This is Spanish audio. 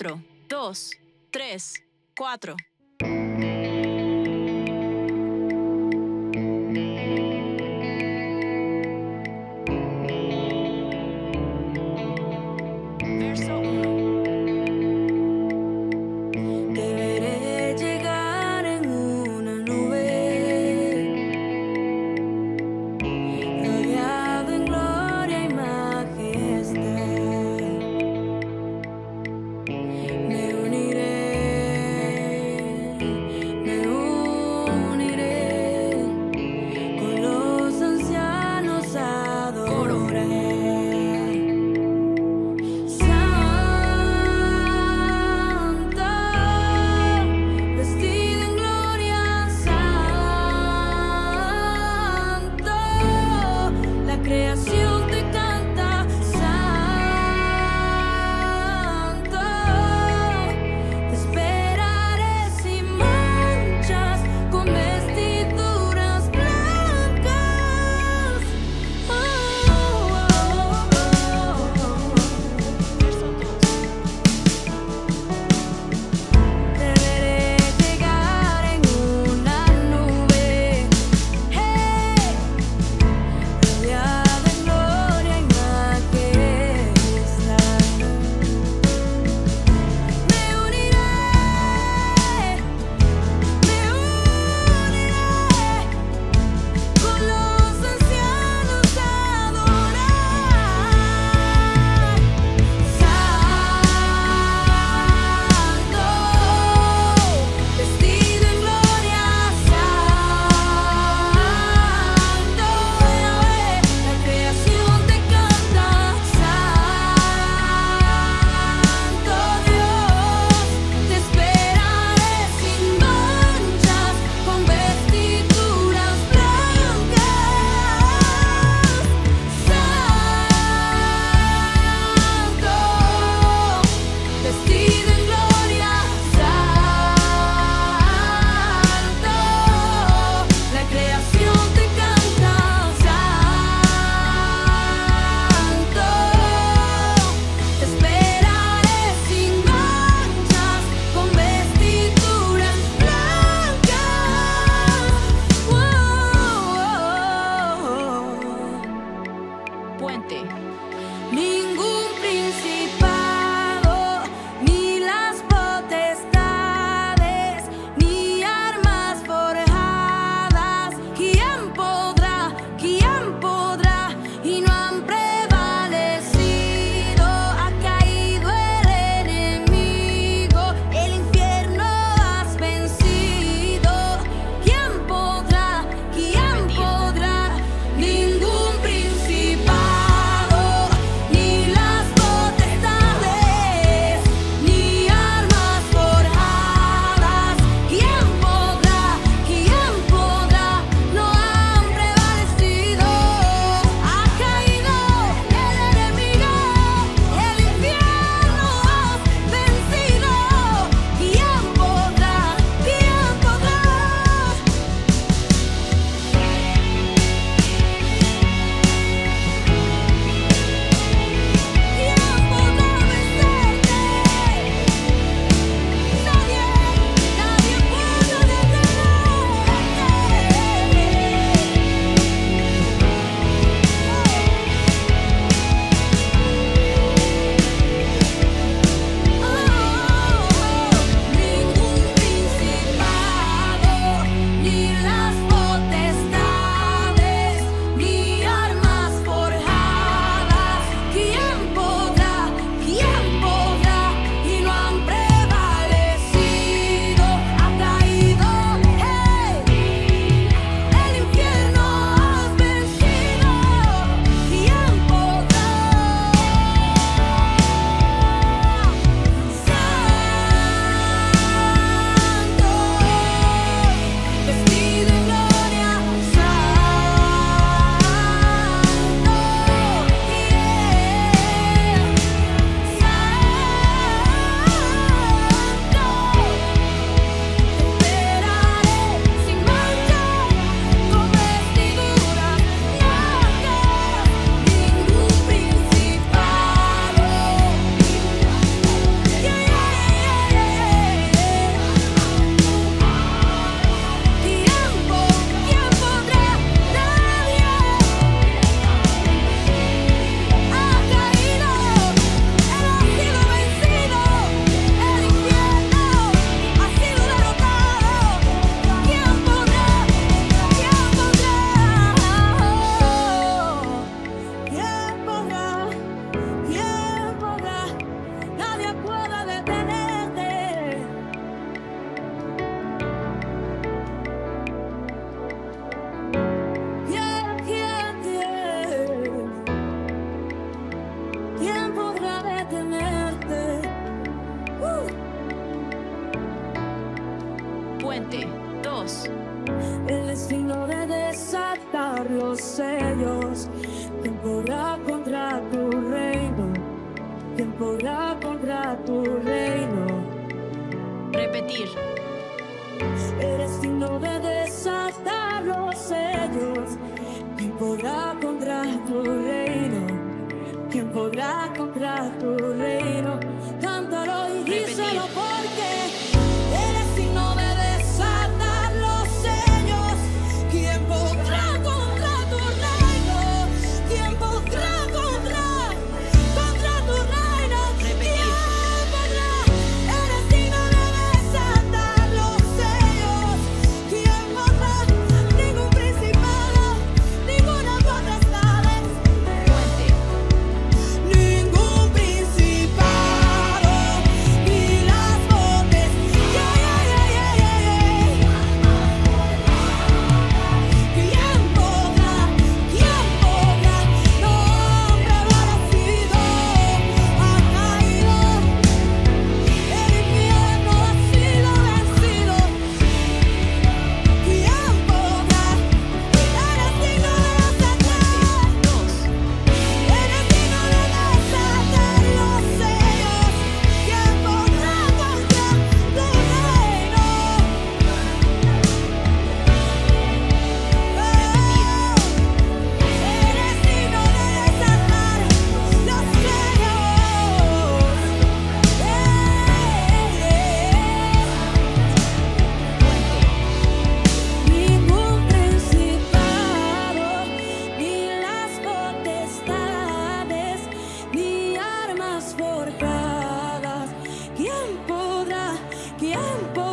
4, 2, 3, 4. Verso 1. Te veré llegar en una nube, rodeado en gloria y majestad. Me uniré Cuente. 2. El destino de desatar los sellos. ¿Quién podrá contra tu reino? ¿Quién podrá contra tu reino? Repetir. El destino de desatar los sellos. ¿Quién podrá contra tu reino? ¿Quién podrá contra tu reino? Cántalo y díselo porque el destino de desatar los sellos. ¿Quién podrá contra tu reino? ¿Quién podrá contra tu reino? Repetir. ¿Quién podrá? El destino de desatar los sellos. ¿Quién podrá? Ningún principado, ninguna potestad. Cuente. Ningún principado, ni las voces. ¿Quién podrá? No hombre vencido ha caído. El infierno ha sido vencido. ¿Quién podrá? El destino de desatar. 2. El destino de desatar los sellos. ¿Quién podrá contra tu reino? El destino de desatar los sellos. Ningún principado, ni las potestades, ni armas forjadas. ¿Quién podrá? ¿Quién podrá?